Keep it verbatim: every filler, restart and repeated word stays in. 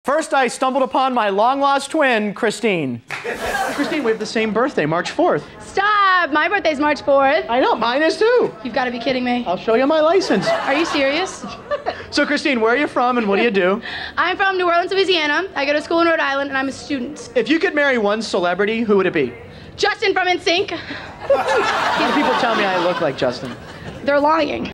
First, I stumbled upon my long-lost twin, Christine. Christine, we have the same birthday, March fourth. Stop! My birthday's March fourth. I know, mine is too. You've got to be kidding me. I'll show you my license. Are you serious? So, Christine, where are you from and what do you do? I'm from New Orleans, Louisiana. I go to school in Rhode Island, and I'm a student. If you could marry one celebrity, who would it be? Justin from N Sync. A lot of people tell me I look like Justin. They're lying.